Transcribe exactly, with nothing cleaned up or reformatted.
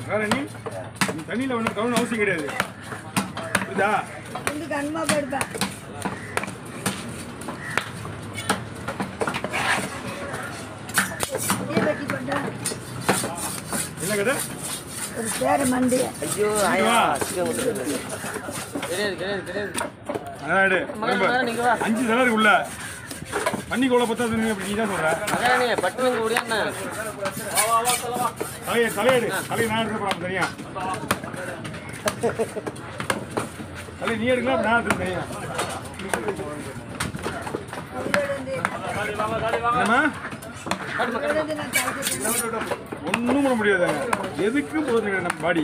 வேற நீ தண்ணியில் ஒன்றும் கவனம் அவசியம் கிடையாது. புரியுதா? கண்மா போடுப்பேன். என்ன கடை? ஒரு சேர மண்டி. ஐயோ அஞ்சு தலர் உள்ள பண்ணி கோல பத்தாது நீ தான் சொல்ற. தலையை தலையெடு தலையை நான் எடுக்க போறேன் தனியா. தலை நீ எடுக்கலாம் நான் எடுத்து தனியா. ஒன்றும் பண்ண முடியாது. எதுக்கும் போதுங்க நம்ம பாடி.